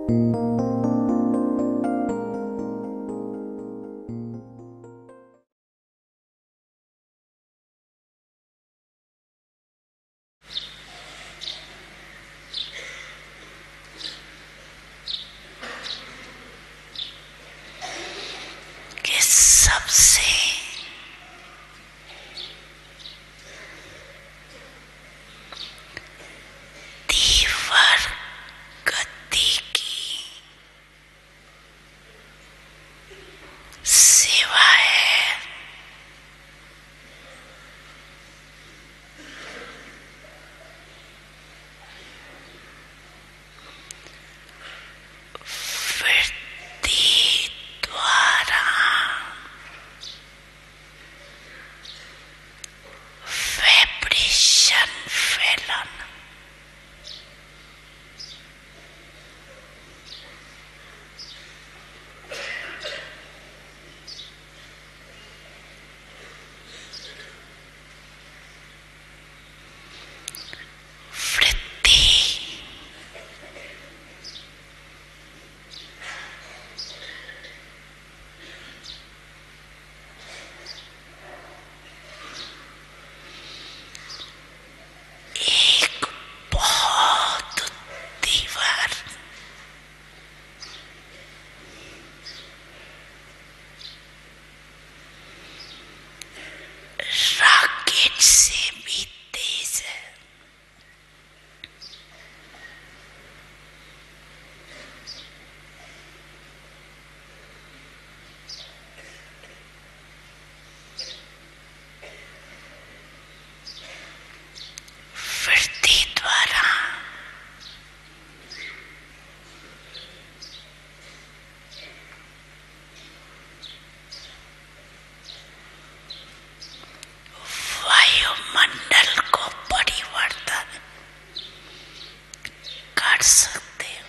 सबसे तीव्र गति की सेवा है। वृत्ति द्वारा वाइब्रेशन फैलन, वृत्ति एक बहुत तीव्र रॉकेट से भी तेज है। वृत्ति द्वारा वायुमंडल को परिवर्तन कर सकते हो।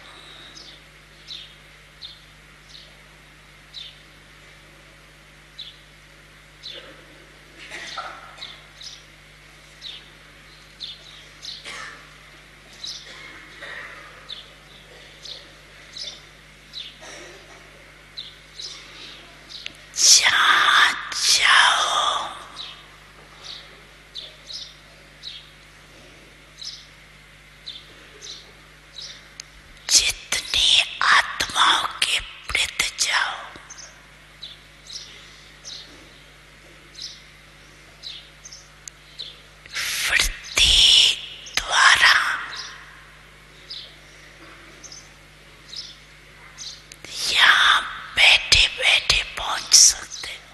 जहाँ जाओ जितनी आत्माओं के प्रति जाओ, वृत्ति द्वारा यहाँ बैठे बैठे पहुंच सकते हो।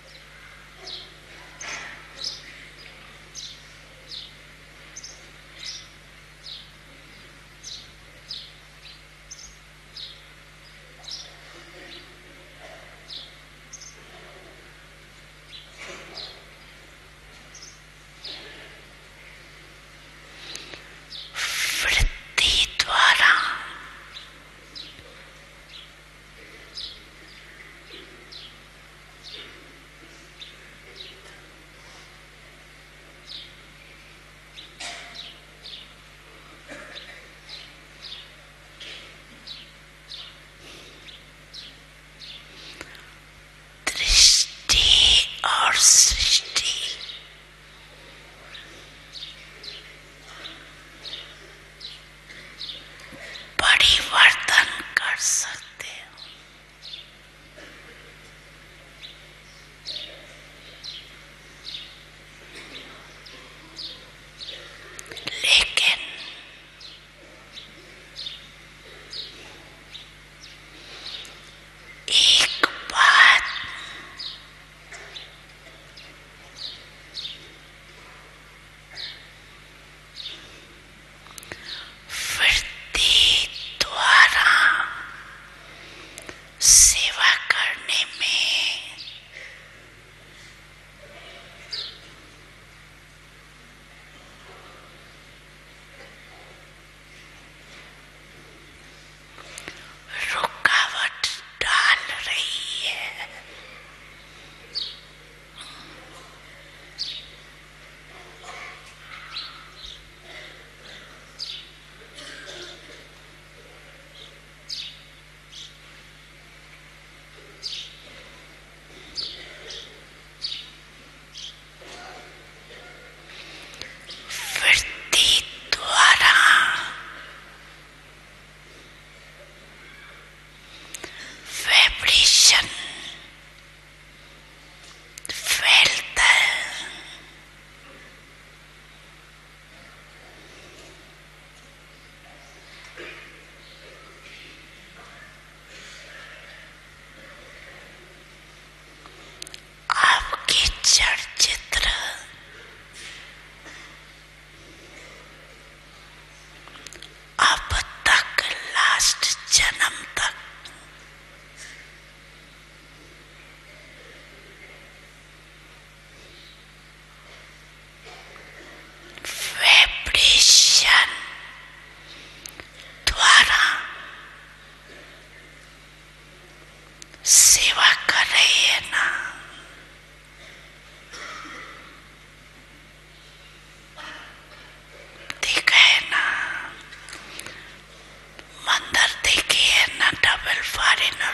वृत्ति द्वारा दृष्टि और सृष्टि परिवर्तन कर सकते हो। लेकिन एक बात वृत्ति द्वारा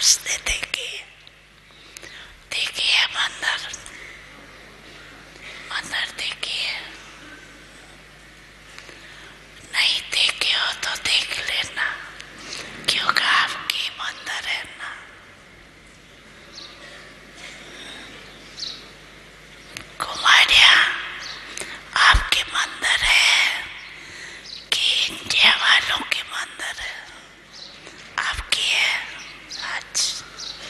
समझते देखिए, देखिए मंदिर, मंदिर देखिए, नहीं देखे हो तो देख लेना, क्योंकि आपकी मंदिर है ना। कुमारिया आपके मंदिर है कि इंडिया वालों के मंदिर है? आपकी है। अच्छा,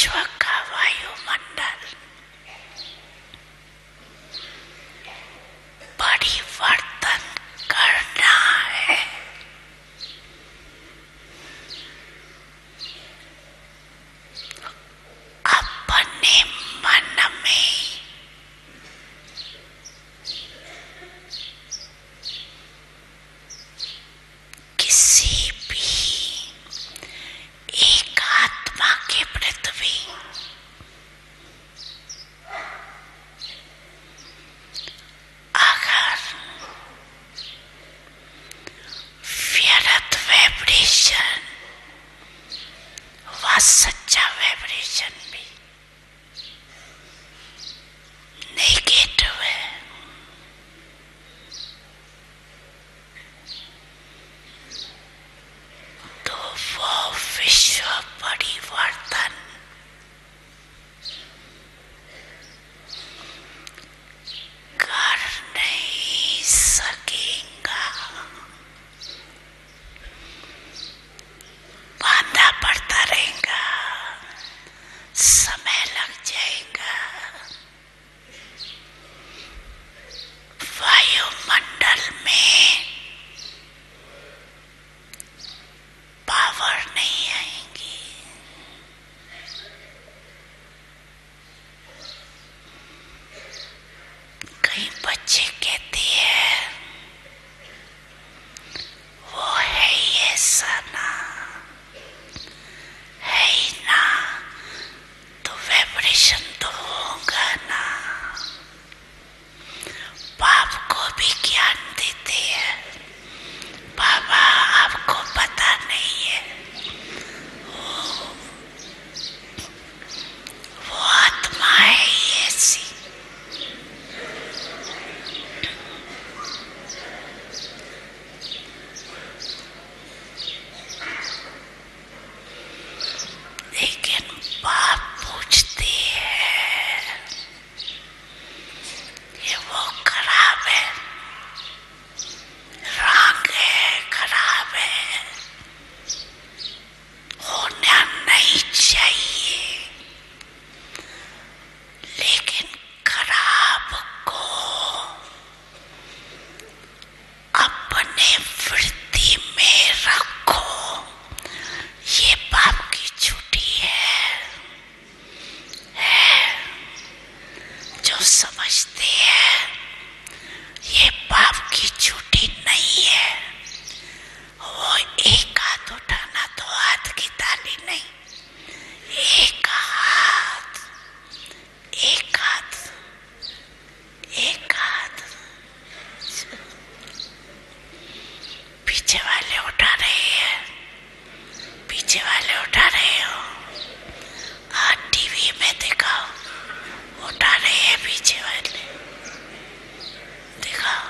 विश्व का वायुमंडल परिवर्तन करना है। अपने मन में किसी भी एक आत्मा के पृथ्वी अगर व्यर्थ वाइब्रेशन व सच्चा वाइब्रेशन भी नेगेटिव है, तो वो विश्व परिवर्तन कर नहीं सकेगा। बांधा पड़ता रहेगा, समय लग जाएगा। वायुमंडल में पावर नहीं आएगी। कई बच्चे कहते हैं वो है ही ऐसा ना, है ही ना, तो वाइब्रेशन तो होगा ना। बाप को भी ज्ञान देते हैं, बाबा आपको पता नहीं है, वो आत्मा है ही ऐसी। लेकिन बाप पूछते हैं ये वो खराब है, रंग है, खराब है, होना नहीं चाहिए। लेकिन खराब को अपने वृत्ति में रखो, ये पाप की छुट्टी है। जो समझते हैं ये पाप की छुट्टी नहीं है, वो एक हाथ उठाना, दो हाथ की ताली नहीं, एक हाथ, एक हाथ, एक हाथ। पीछे वाले उठा रहे हैं, पीछे वाले उठा रहे हो, टीवी में दिखाओ, उठा रहे हैं पीछे वाले, दिखाओ।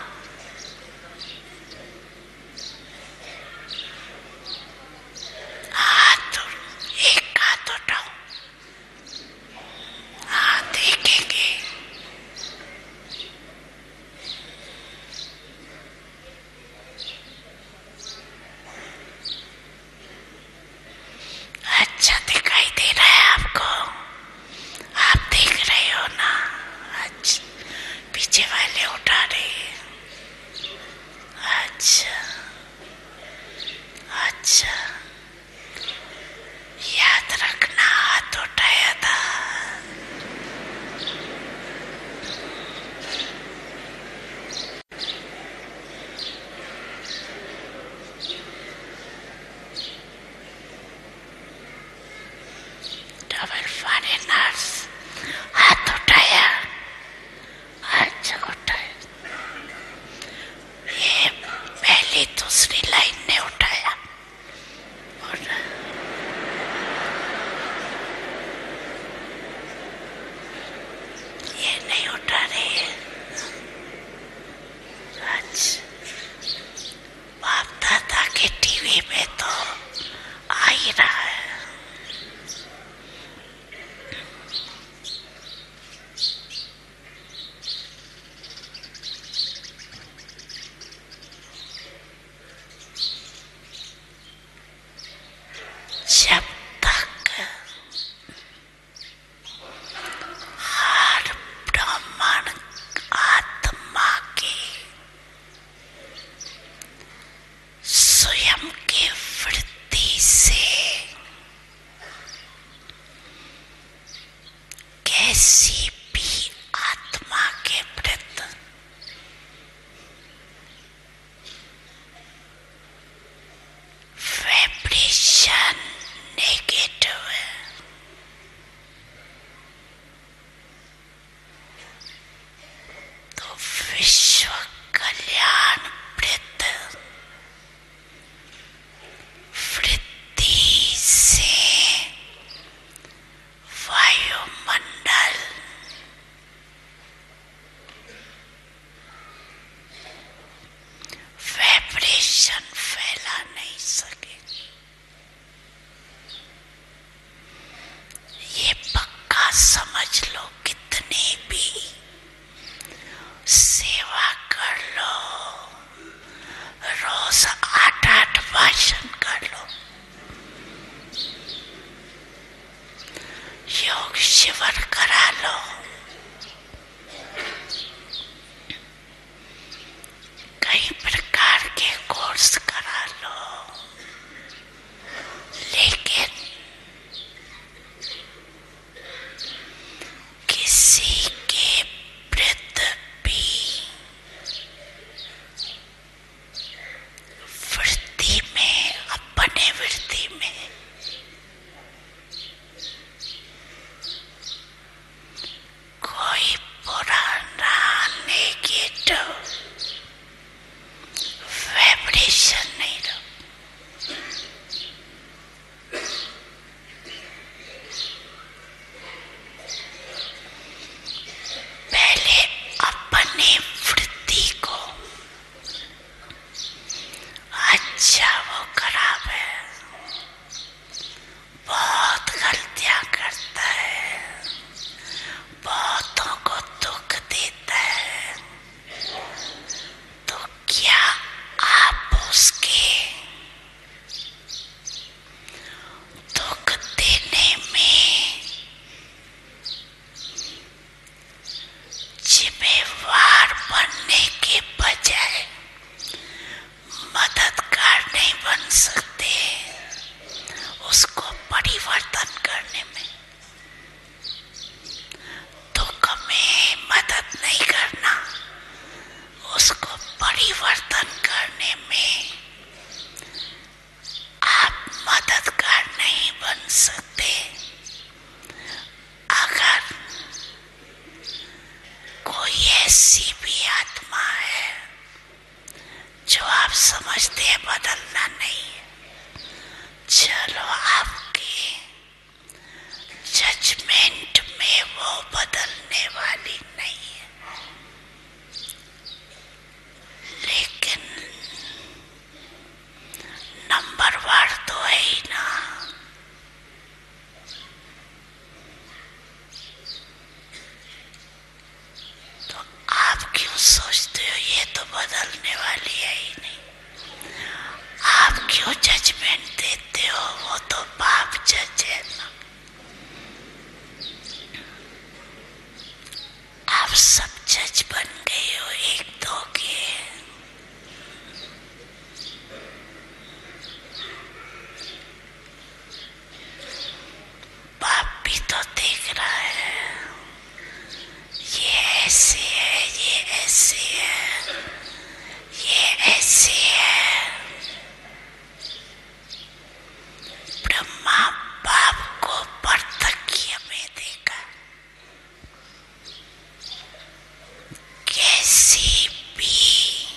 हाथ, एक हाथ उठाओ, हाँ देखेंगे। अच्छा दिखाई दे रहा है आपको, आप देख रहे हो ना? अच्छा, पीछे वाले उठा रहे हैं। अच्छा अच्छा, याद रखना हाथ उठाया था। डबल फॉरेनर्स, हाथ उठाया। अच्छा उठाया, ये पहली दूसरी लाइन ने उठाया और ये नहीं उठा रहे हैं। अच्छा, बाप दादा के टीवी में तो आ ही रहा है। कैसी भी आत्मा के प्रति वाइब्रेशन नेगेटिव है, तो विश्व कल्याण वृत्ति से वायुमंडल वाइब्रेशन फैला नहीं सके। ये पक्का समझ लो, कितनी भी सेवा कर लो, रोज 8-8 भाषण कर लो, योग शिविर करा लो, कई प्रकार के कोर्स करा लो, लेकिन किसी के प्रति भी वृत्ति में, अपने वृत्ति में कोई पुराना नेगेटिव वाइब्रेशन नहीं रहो। पहले अपनी वृत्ति को, अच्छा वो खराब है, बहुत गलतियां करता है, बहुतों को दुख देता है, तो क्या आप उसके दुख देने में जिम्मेवार बनने के बजाय मददगार नहीं बन सकते उसको परिवर्तन करने में? दुख में मदद नहीं करना, उसको परिवर्तन करने में आप मददगार नहीं बन सकते। अगर कोई ऐसी भी आत्मा है जो आप समझते हैं बदलना नहीं है, चलो आपके जजमेंट में वो बदलने वाली नहीं है, लेकिन नंबरवार तो है ही ना। तो आप क्यों सोचते हो ये तो बदलने वाली है ही नहीं? आप क्यों जजमेंट देते हो? वो तो बाप जज है ना। आप सब जज बन गए हो एक दो के। बाप भी तो देख रहा है, ये ऐसे है, ये ऐसे है, ये ऐसे है। ब्रह्मा बाप को प्रत्यक्ष में देखा, कैसी भी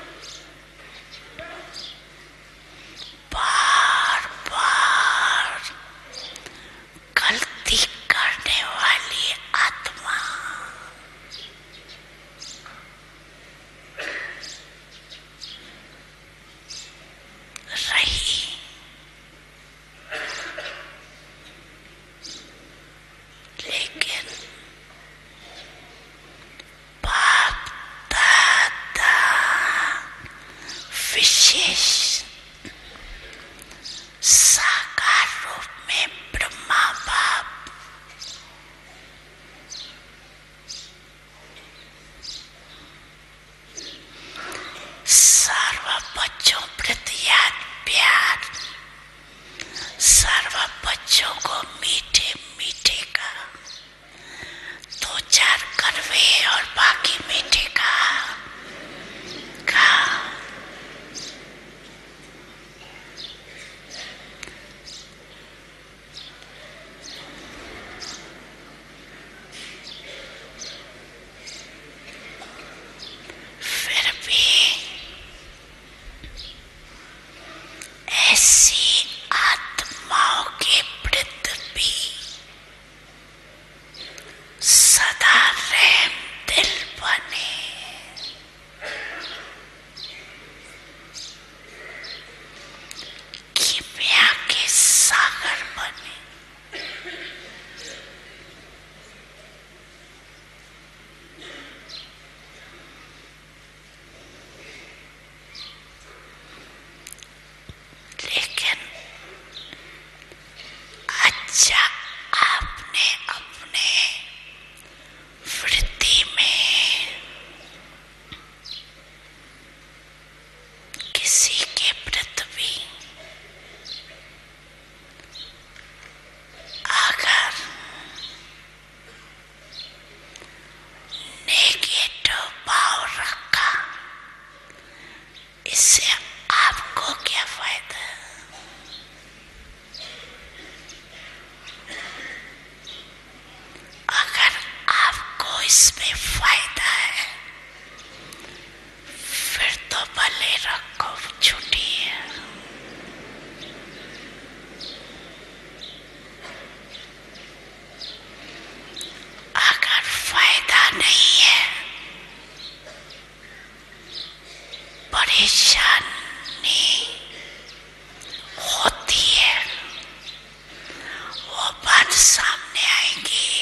बार बार गलती करने वाली आत्मा रही, लेकिन बाप दादा विशेष साकार रूप में ब्रह्मा बाप सर्व बच्चों प्रति याद प्यार, सर्व बच्चों को मीठे मीठे का कड़वे और बाकी मीठे का फिर भी ऐसी आत्माओं के प्रति सदा रहम दिल बने। कीमिया के सागर बने। लेकिन अच्छा आपने अपने वृत्ति में किसी के प्रति अगर नेगेटिव भाव रखा, इससे आपको क्या फायदा? अगर आपको इसमें फायदा है फिर तो भले रखो, छुट्टी है। अगर फायदा नहीं है, परेशानी होती है, वो बात सामने आएगी।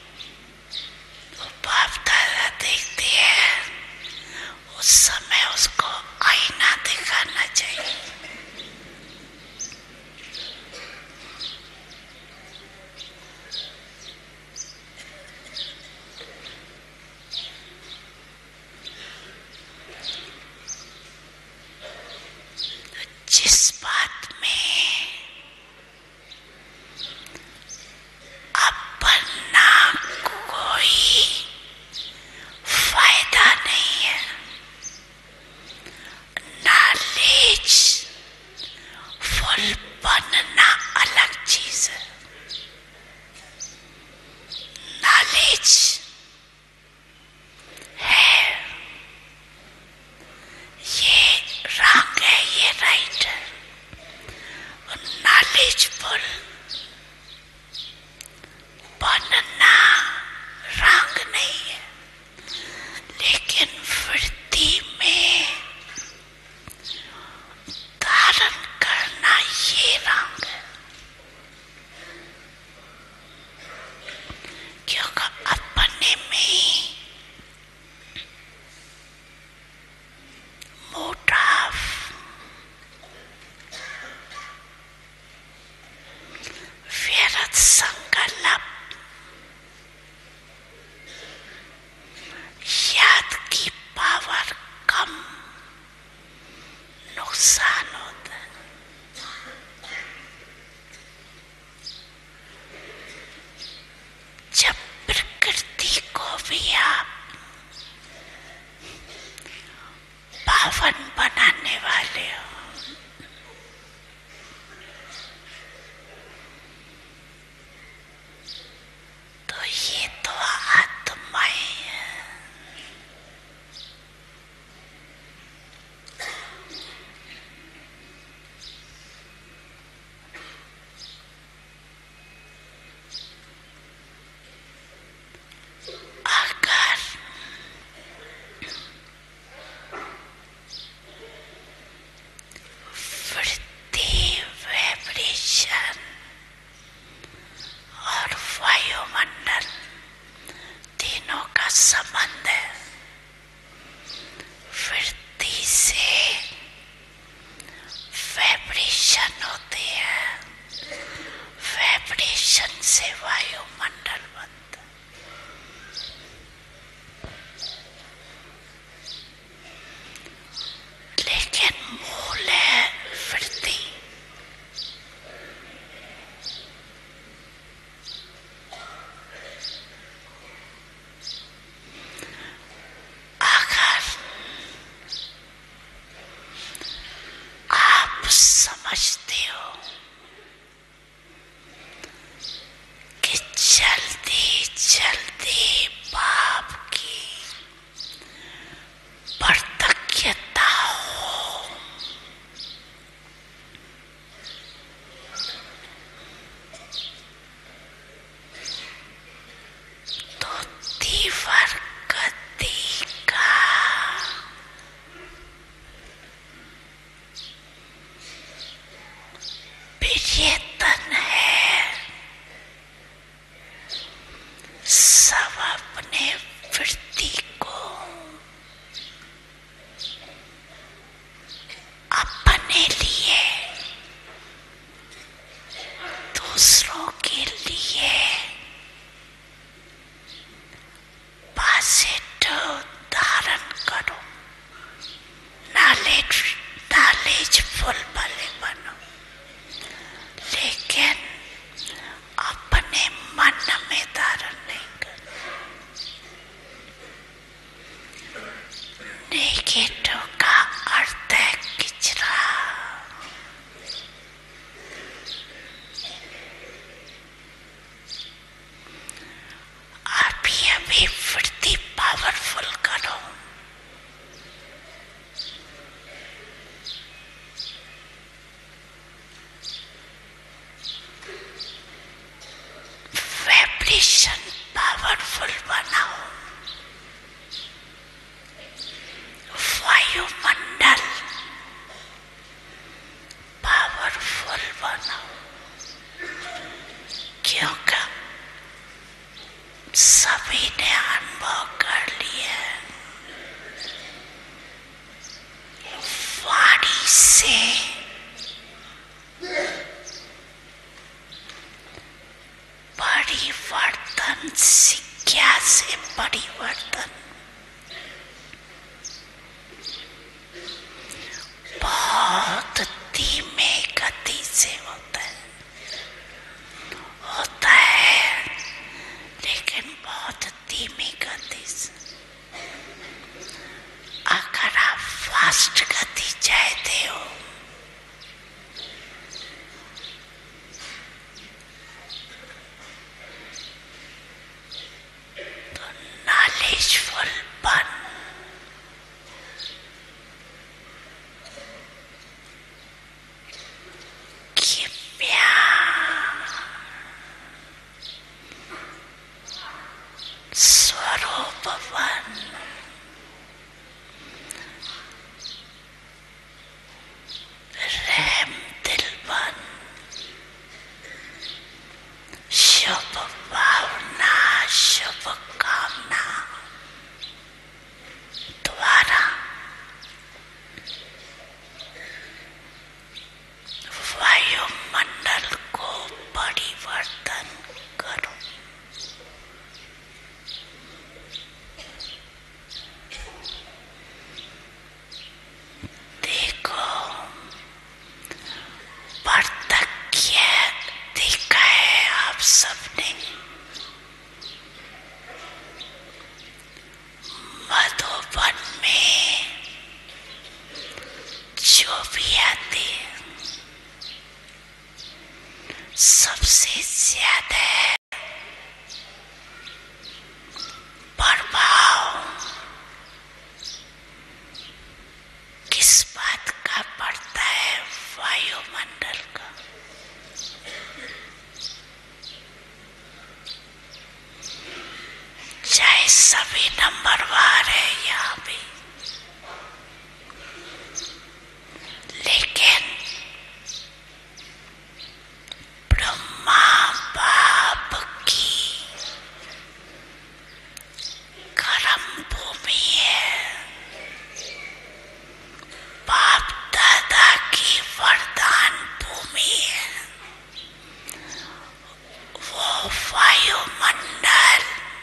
वो बाप दादा देखते हैं, उस समय उसको आईना दिखाना चाहिए। जिस बात में अपना कोई फायदा नहीं है, नॉलेज फुल बनना अलग चीज है। नॉलेज है, ये रंग है, ये राइट है। नॉलेजफुल बनना रंग नहीं है, लेकिन वृत्ति में धारण करना ये रंग है। क्योंकि अपने में मोटाव, व्यर्थ संकल्प, याद की पावर कम, नुकसान होता है। जब प्रकृति को भी आप पावन बनाने वाले हो, तो ये तो आत्माएं हैं। अगर वृत्ति, वाइब्रेशन और वायुमंडल तीनों का संबंध है। वृत्ति से वाइब्रेशन होते हैं, वाइब्रेशन से वायुमंडल बनता है। लेकिन मूल है वृत्ति। वाइब्रेशन पावरफुल बनाओ, वायुमंडल पावरफुल बनाओ, क्योंकि सभी ने अनुभव कर लिया वाणी से परिवर्तन, शिक्षा से परिवर्तन बहुत धीमे गति से होता है लेकिन बहुत धीमी गति से। अगर आप फास्ट गति चाहते हो तो नॉलेजफुल बन, स्वरूपवन, रहम दिलवन, शुभ भावना, शुभ कामना द्वारा वायुमंडल को परिवर्तन करो। सबने मधुबन में जो भी आते सबसे ज्यादा प्रभाव किस बात का पड़ता है? वायुमंडल का। चाहे सभी नंबरवार है यहाँ भी, लेकिन ब्रह्मा बाप की कर्म भूमि है, बाप दादा की वरदान भूमि है। वो वायुमंडल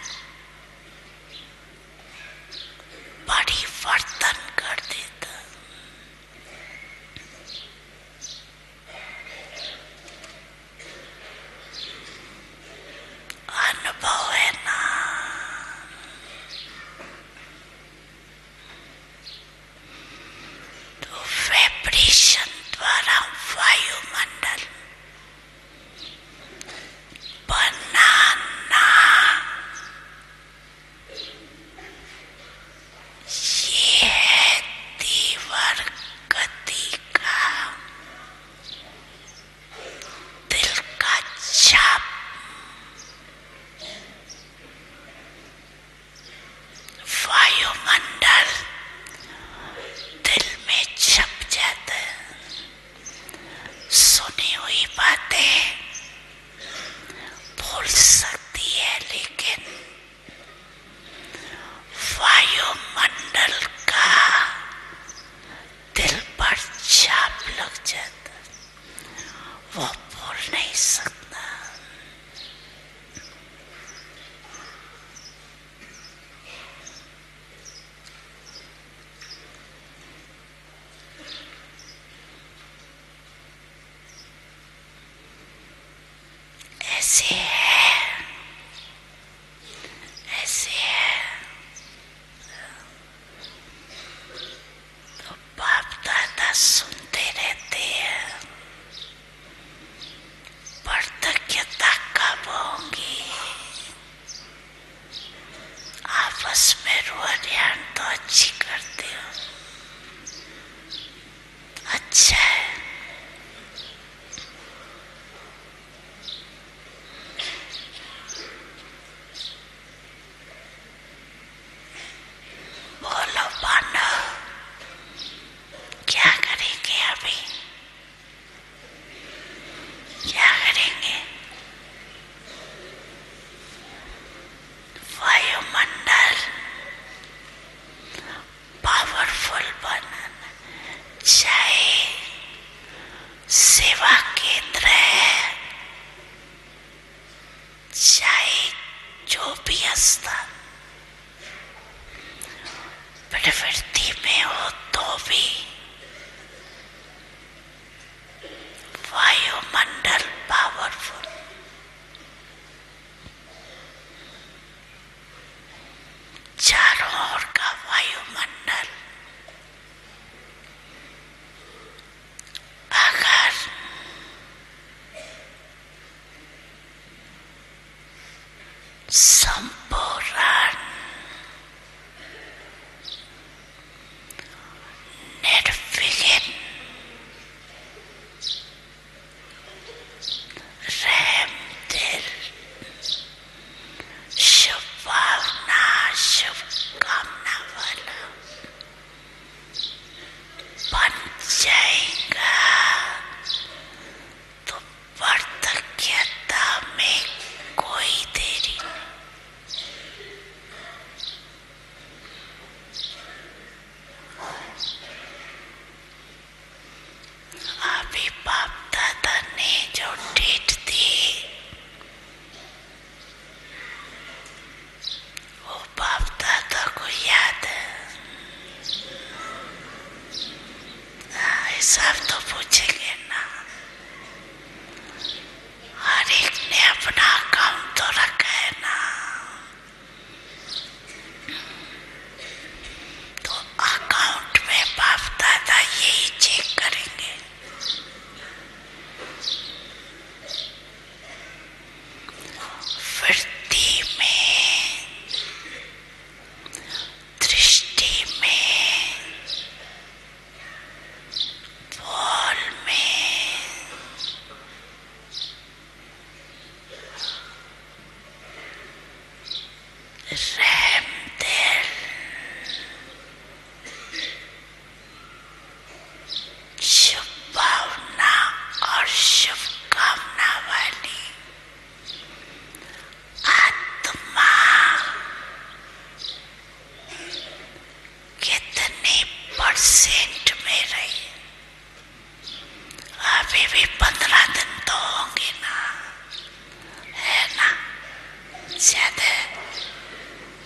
परिवर्तन कर देता। अनुभव है ना? तो वाइब्रेशन द्वारा वायुमंडल बनाना ये है तीव्र गति का दिल का छाप। वायुमंडल दिल में छप जाता है। सुनी हुई बातें भूल सकती है, लेकिन वायुमंडल का दिल पर छाप लग जाता, वो भूल नहीं सकता। ऐसे है, ऐसे है। तो बाप दादा सुनते रहते हैं। कृतज्ञता कब होंगी? आपस में रोहरियान तो अच्छी करते हो, अच्छा है। चाहे जो भी स्थान प्रवृत्ति में हो तो भी वायुमंडल पावरफुल, चारों ओर का वायुमंडल अगर संपूर्ण निर्विघ्न रहम दिल शुभ भावना शुभकामना वाला बन जाएगा तो वार्धक्यता में कोई देरी नहीं। अभी बाप दादा ने जो डेट दी वो बाप दादा को याद है। हिसाब तो पूछेंगे ना, हर एक ने अपना अकाउंट तो रखा है ना, तो अकाउंट में बाप दादा यही चेक करेंगे। वृत्ति में, दृष्टि में, बोल में, रहम दिल, शुभ भावना और शुभकामना वाली आत्मा कितने परसेंट में रही? अभी भी 15 दिन तो होंगे ना, है ना? ज्यादा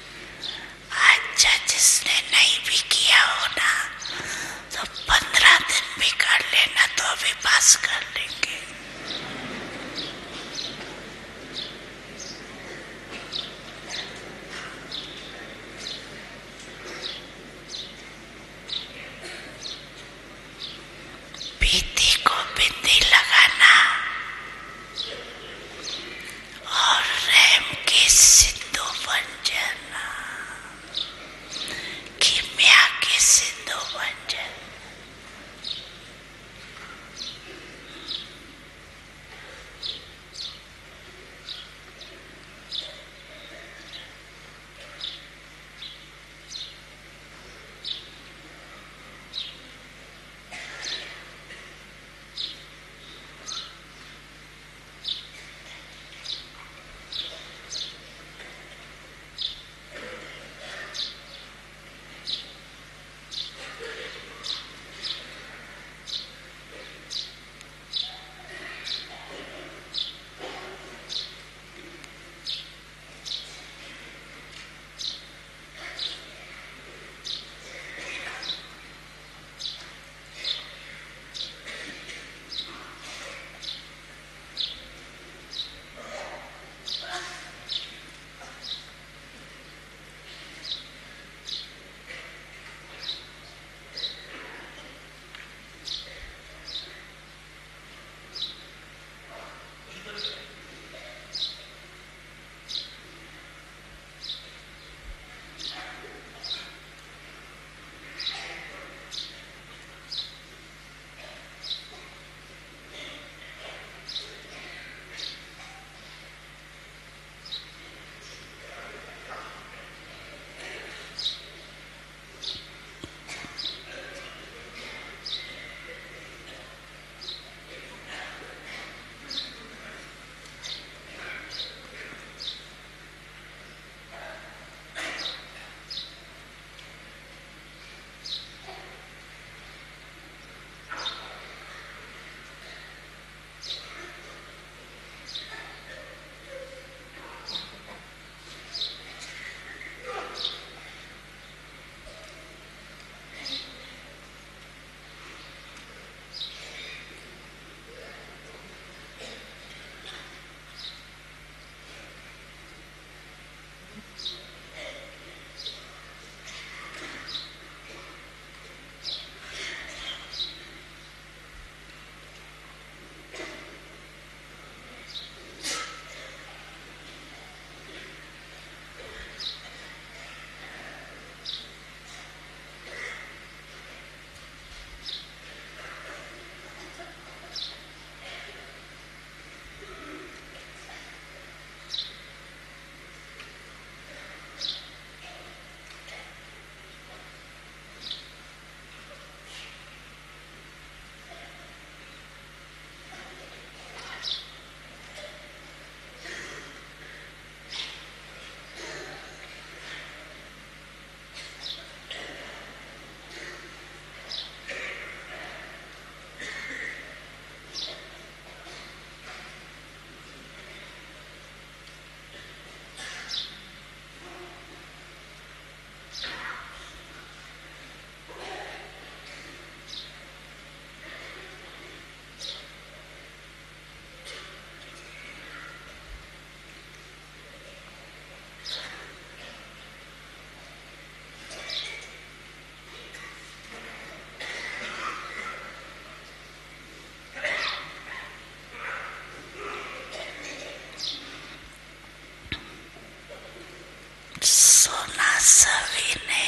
सभी ने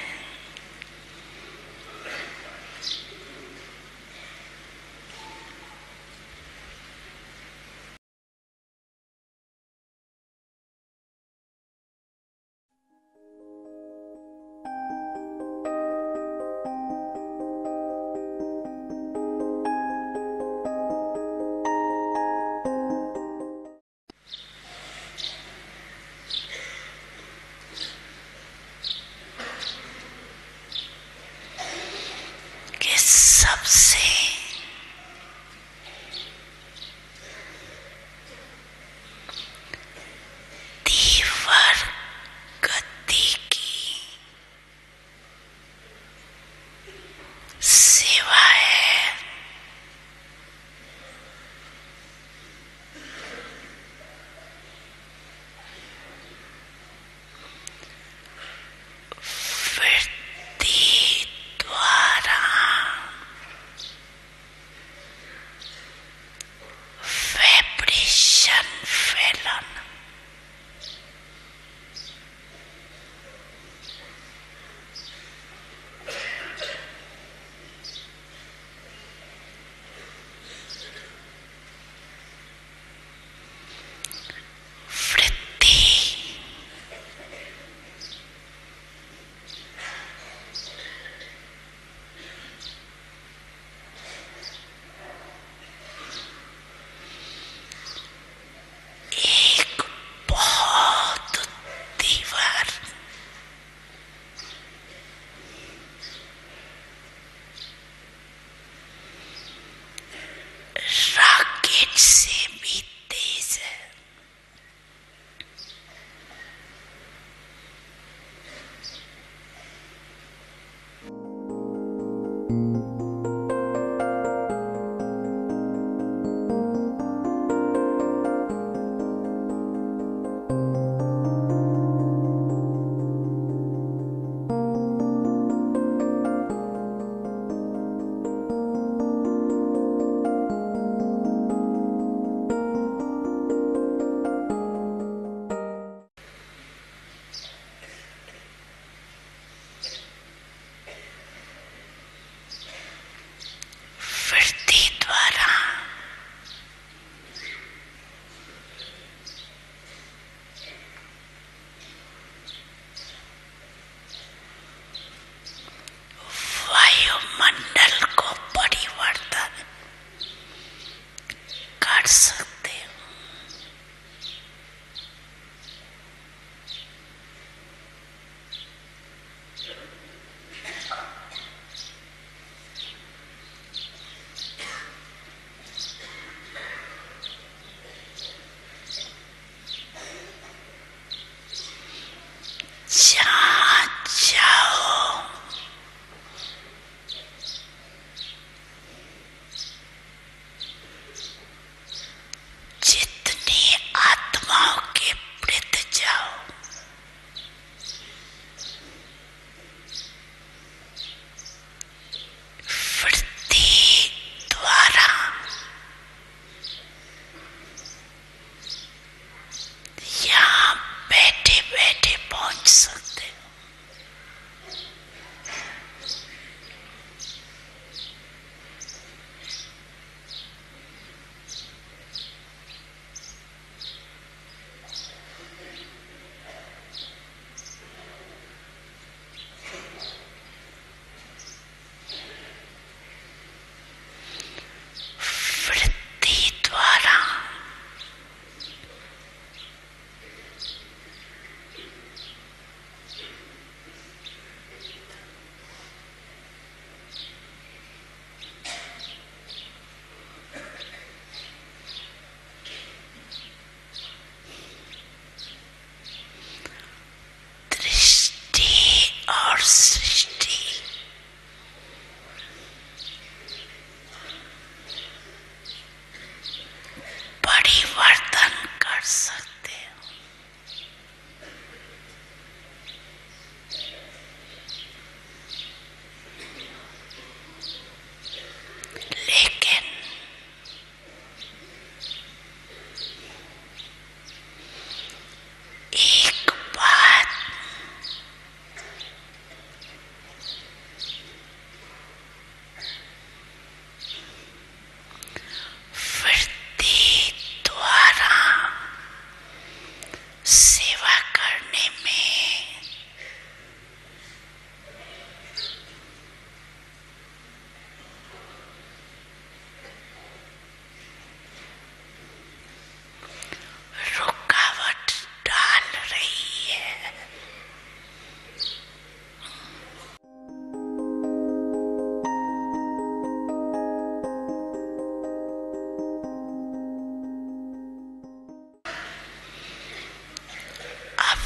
कि सबसे तीव्र गति की सेवा है वृत्ति द्वारा वाइब्रेशन फैलन। वृत्ति एक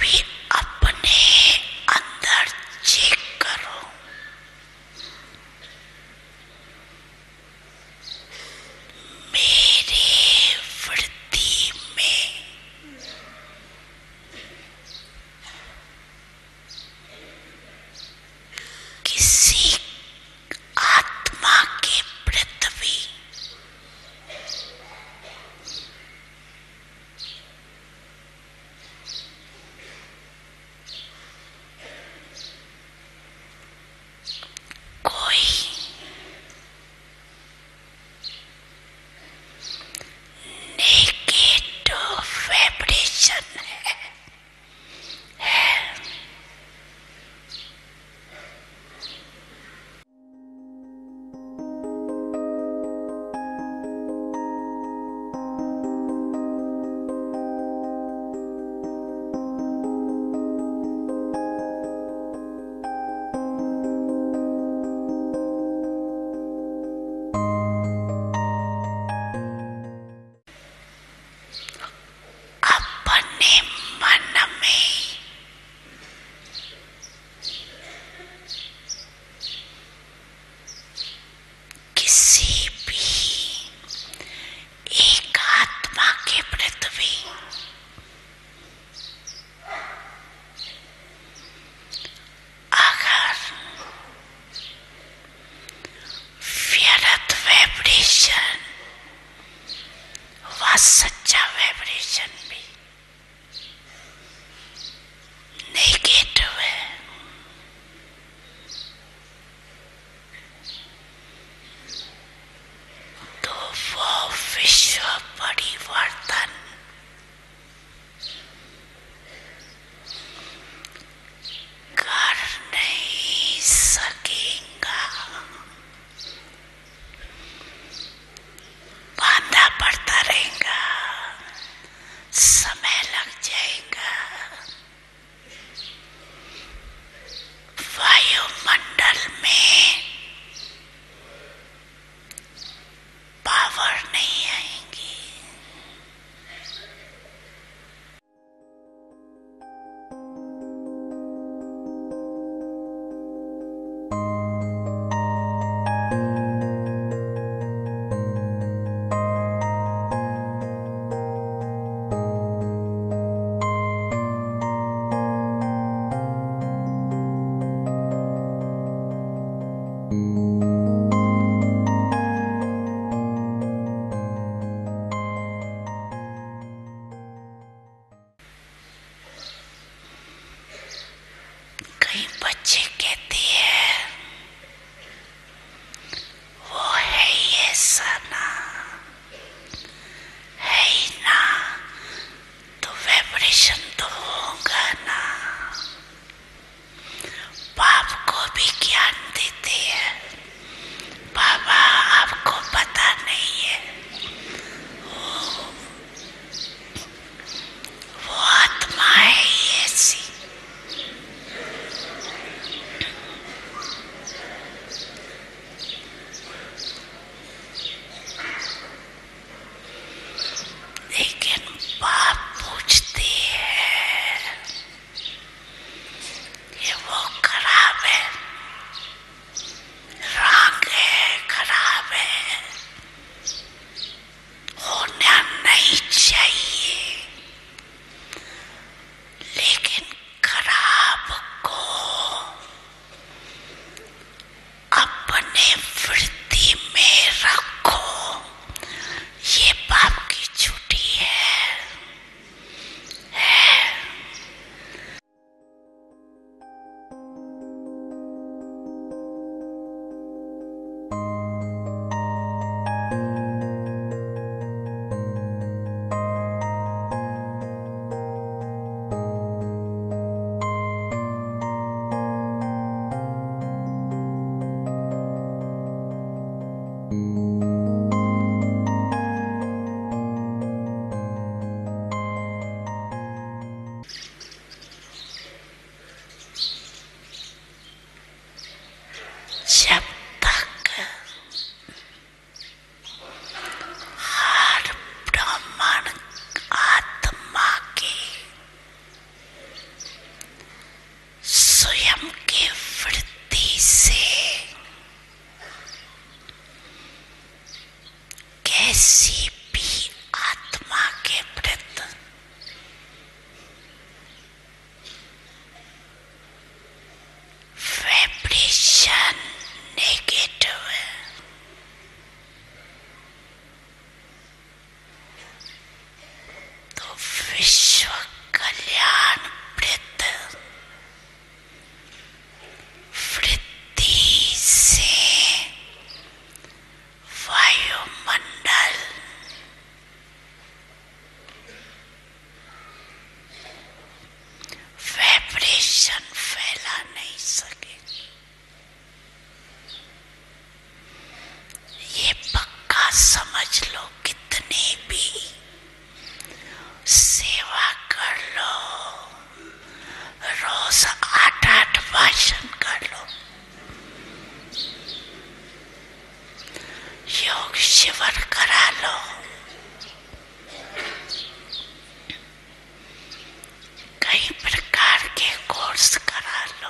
अभी अपने अंदर चेक करो, मेरे वृत्ति में किसी आत्मा के पृथ्वी कोई नेगेटिव वाइब्रेशन है। अपने विश्व कल्याण वृत्ति से वायुमंडल वाइब्रेशन फैला नहीं सके। ये पक्का समझ लो, कितनी भी सेवा कर लो, रोज 8-8 भाषण कर लो, योग शिविर करा लो, कई प्रकार के कोर्स करा लो,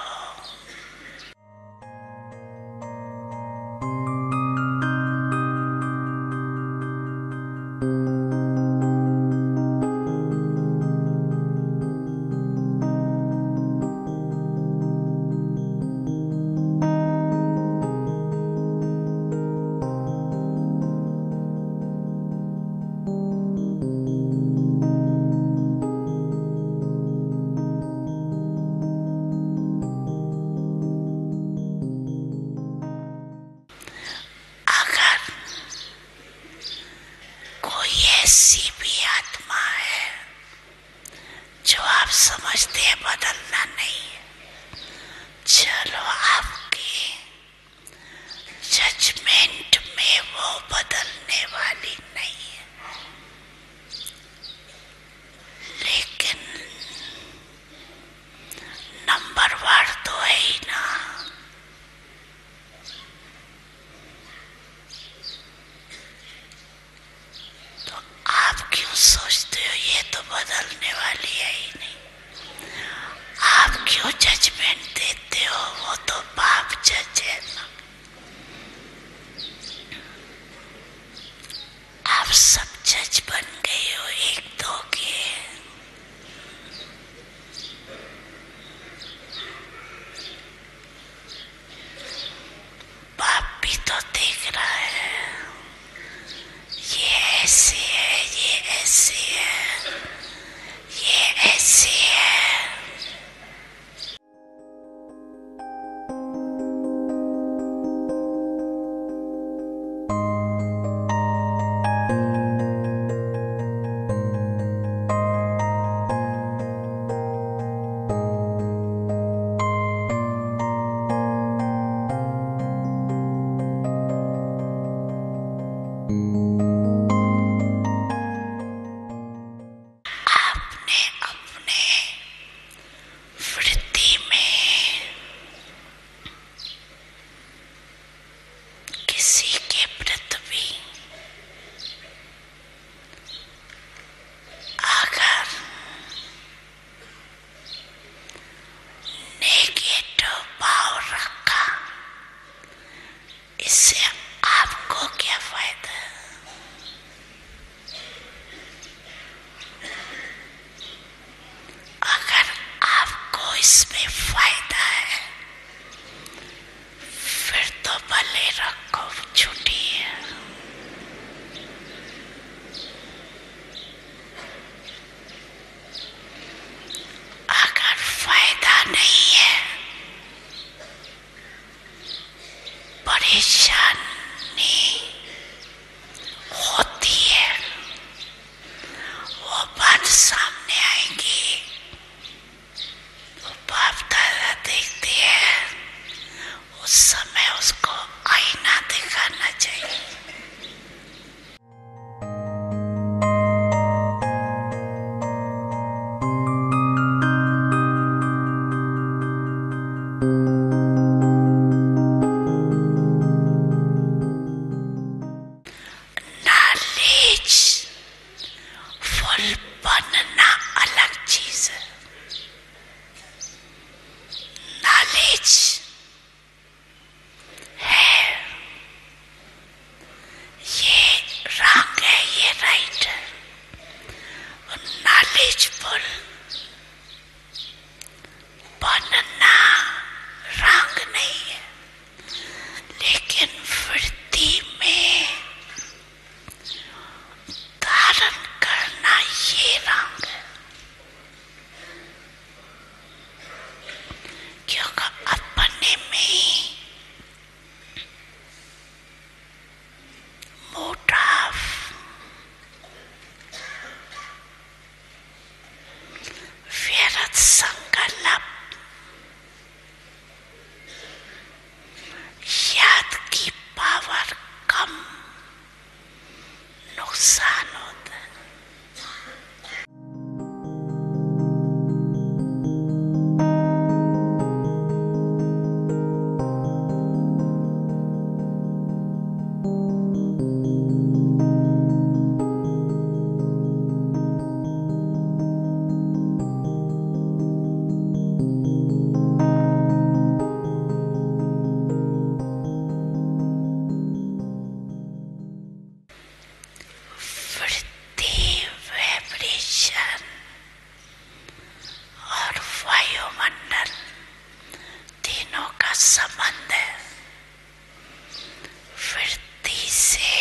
ऐसी भी आत्मा है जो आप समझते हैं बदलना नहीं है, चलो आपके जजमेंट में वो बदलने वाली नहीं है, लेकिन नंबरवार तो है ही ना। सोचते हो ये तो बदलने वाली है ही नहीं, आप क्यों जजमेंट देते हो? वो तो बाप जज है ना। आप सब जज बन गए हो एक दो के। बाप भी तो देख रहा है, ये ऐसे है, ये ऐसे है, ये ऐसे है। इसमें फायदा है फिर तो भले रखो, छुट्टी है। अगर फायदा नहीं है, परेशानी होती है, वो बात सामने आएगी। वो बाप दादा संकल्प, याद की पावर कम, नुकसान होता है। संबंध है। वृत्ति से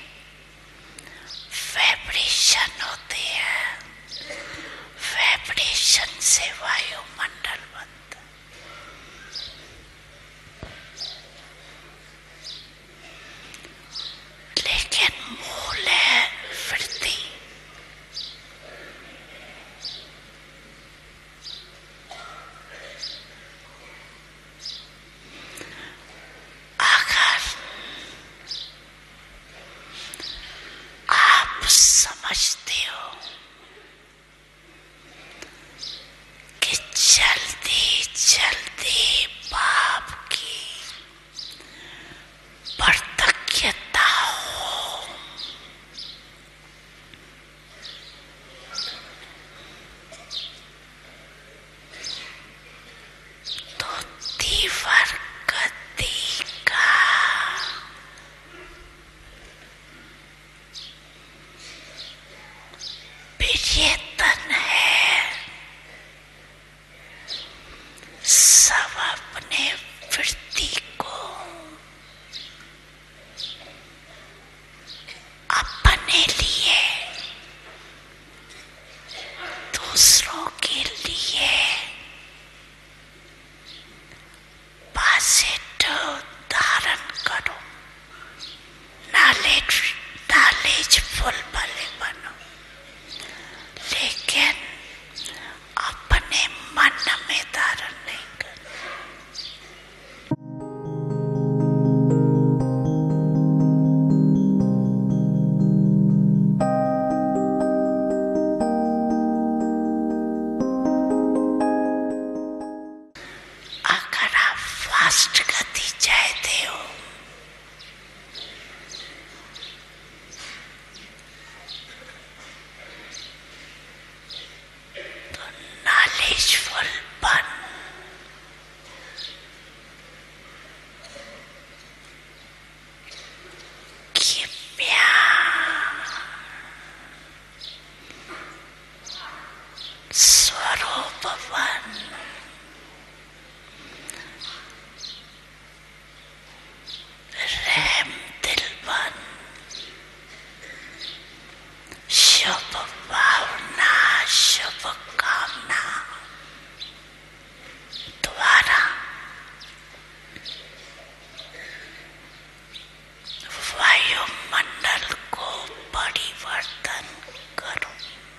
वाइब्रेशन होती है, वाइब्रेशन से वायुमंडल बनता है। लेकिन मूल है वृत्ति। समझते हो कि जल्दी जल्दी पाप की प्रत्यक्षता हो, तो तीव्र गति का चेतन है। सब अपने वृत्ति को अपने लिए, दूसरों के लिए पॉजिटिव धारण करो, नॉलेजफुल भले बनो, लेकिन अपने मन में धारण नहीं करना। अगर आप फास्ट गति चाहते हो नॉलेजफुल बन, कृपया स्वरूप बन, रहम दिल बन, शुभ भावना, शुभ कामना द्वारा वायुमंडल को परिवर्तन करो।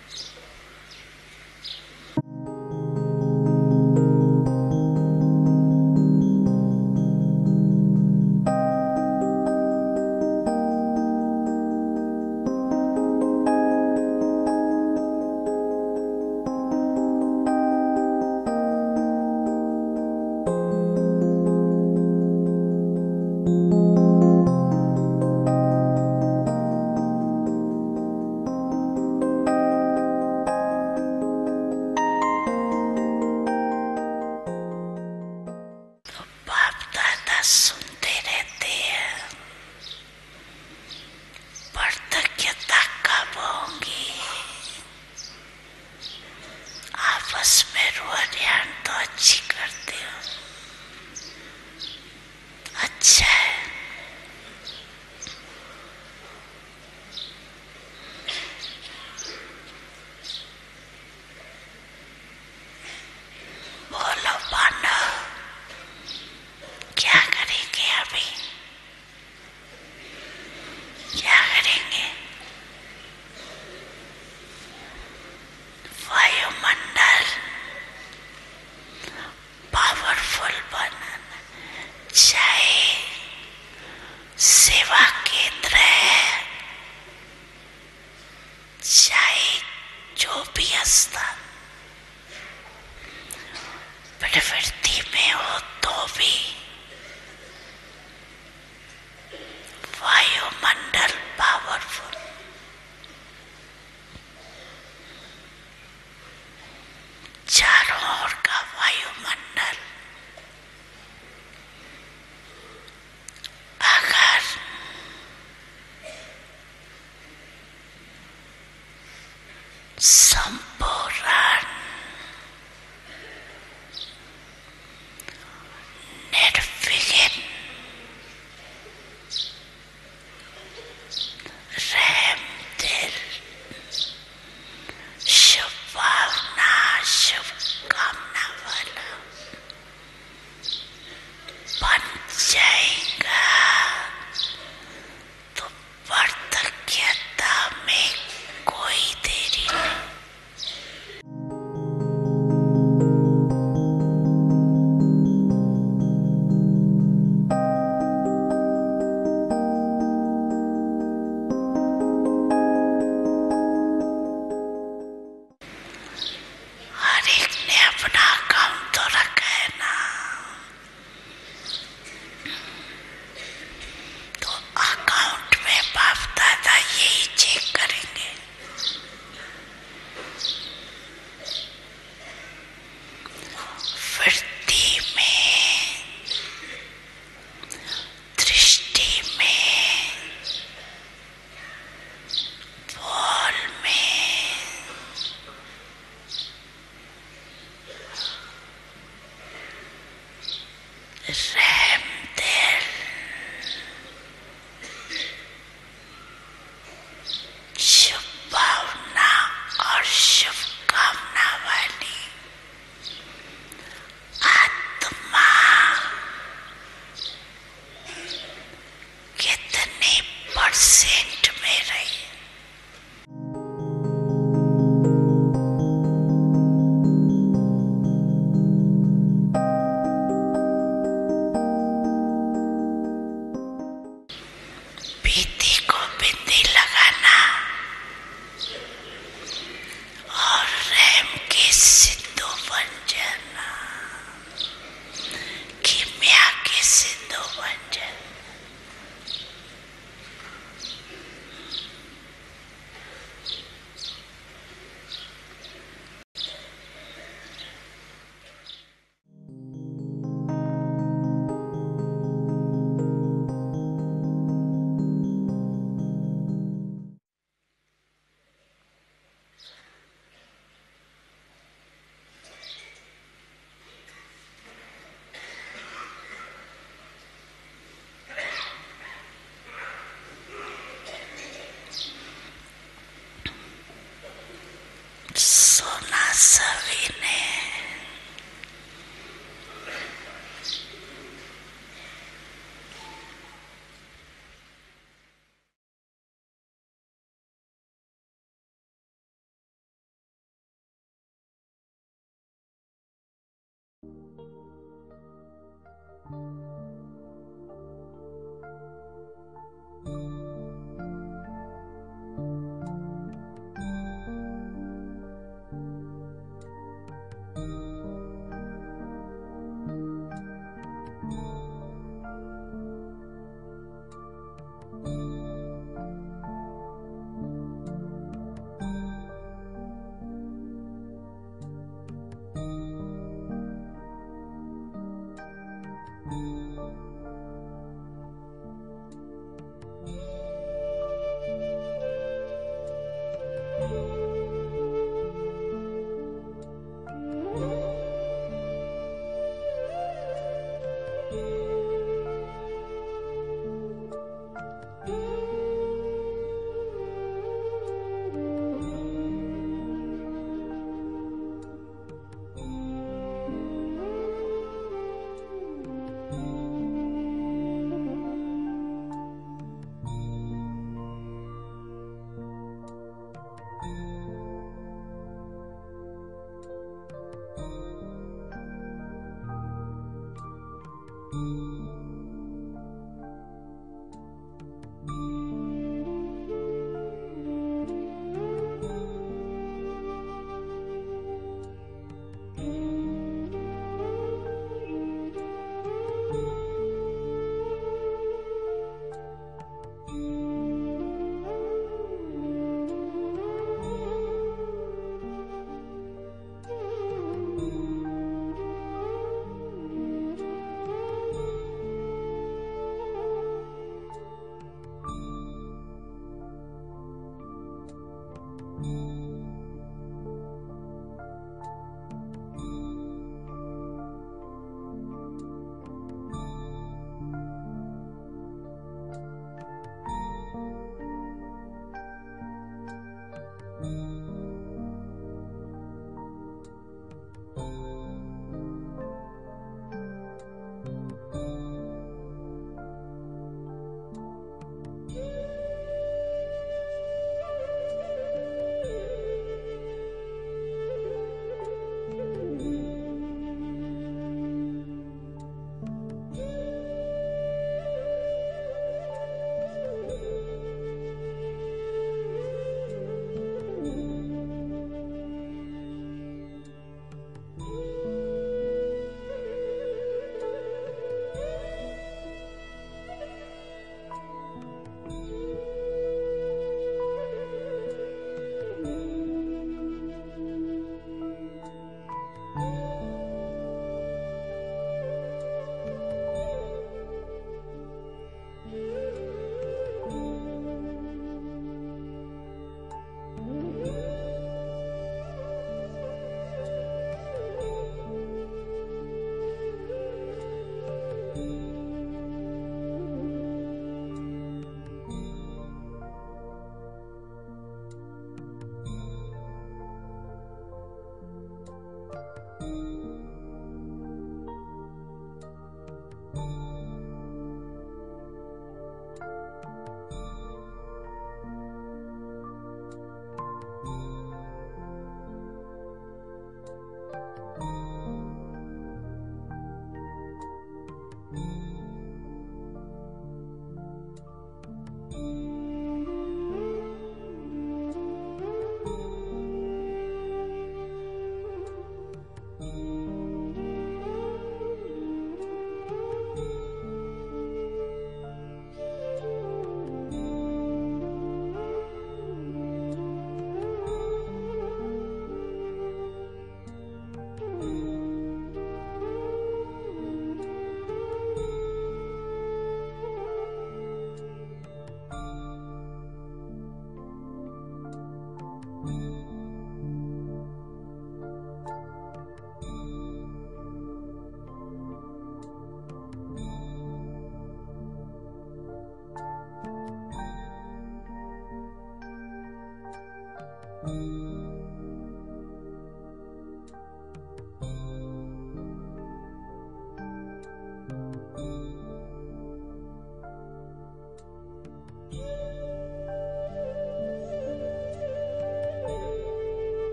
सुनते रहते हैं, प्रत्यक्षता कब होंगी? आपस में रोयान तो अच्छी करते हो, अच्छा है। बोलो बानो, क्या करेंगे अभी? क्या करेंगे? वायुमंडल मंडल अगर संपूर्ण निर्विघ्न रहम दिल शुभ भावना शुभ कामना वाला बन जाएगा तो वार्धक्यता में कोई देरी नहीं। हर एक ने अपना अकाउंट तो रखा है ना, तो अकाउंट में बाप दादा यही चेक करेंगे। वृत्ति में, दृष्टि में, बोल में, रहम दिल, शुभ भावना और शुभ कामना वाली आत्मा कितने परसेंट में रही? बीती को बिंदी लगाना और रहम के सिद्धू बन जाना, कीमिया के सिद्धू बन जाना। सोना सभी ने